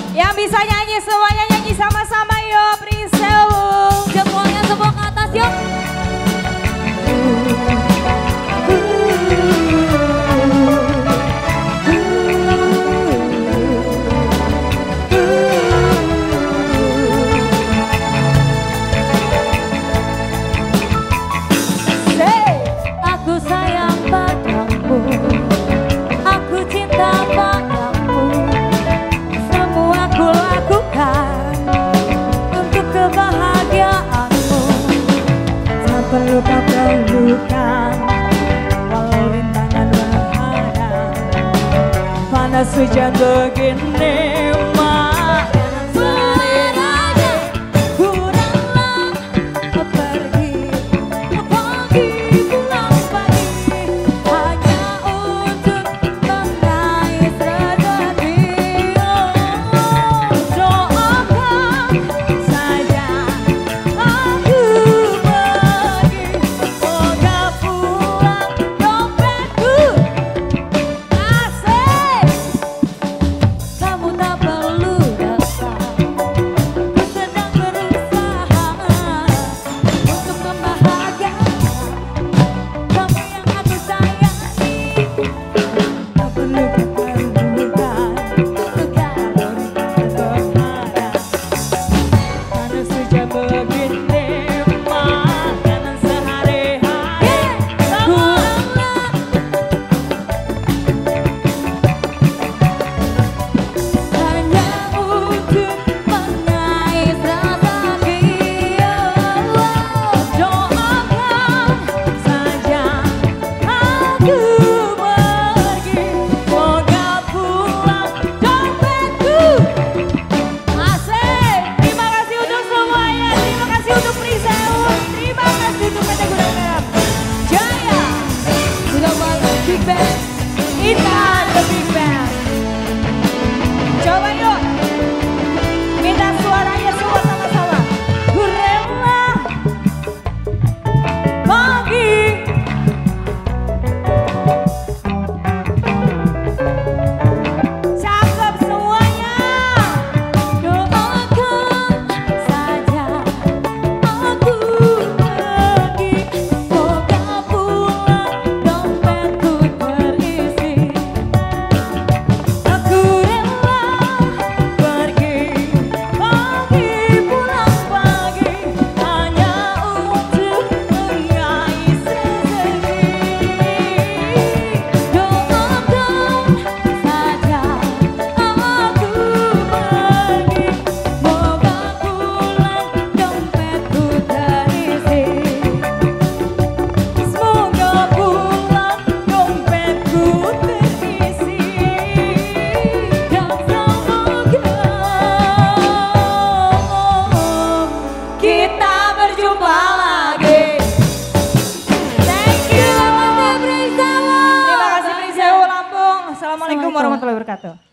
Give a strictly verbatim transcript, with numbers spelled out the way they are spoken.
Yang bisa nyanyi semuanya nyanyi sama-sama yuk, Prisewu. Jempolnya semua ke atas yuk. Aku sayang padamu, aku cinta padamu, semua ku lakukan untuk kebahagiaanmu. Tak perlu kau perlukan, walau rintangan berhadap, panas hujan begini makan seleranya. Kuranglah pergi, pergi pulang pagi, hanya untuk mengais rezeki. Doakan saja aku pergi, semoga pulang dompetku. Asik, kamu tak perlu datang, ku sedang berusaha untuk membahagiakan kamu yang aku sayangi. Tak perlu kuperlukan kalau berharap, panas hujan begini makanan sehari-hari. Kuranglah hanya untuk mengais rezeki. Doakan saja aku pergi, semoga pulang dompetku. Asik, terima kasih untuk semuanya, terima kasih untuk Prisewu, terima kasih untuk P T Gudang Garam Jaya, sudah bantu Big Band, Intan the Big Band. Coba yuk, minta suaranya semua sama-sama. Ku rela pergi, cakep semuanya. Doakan saja aku pergi, semoga pulang dompetku terisi. Aku rela pergi, pergi pulang pagi, hanya untuk mengais rezeki. Doakan saja aku pergi, semoga pulang dompetku terisi. Semoga pulang dompetku terisi. Dan semoga kita berjumpa lagi. Thank you. Terima kasih Prisewu. Terima kasih Prisewu Lampung. Assalamualaikum warahmatullahi wabarakatuh.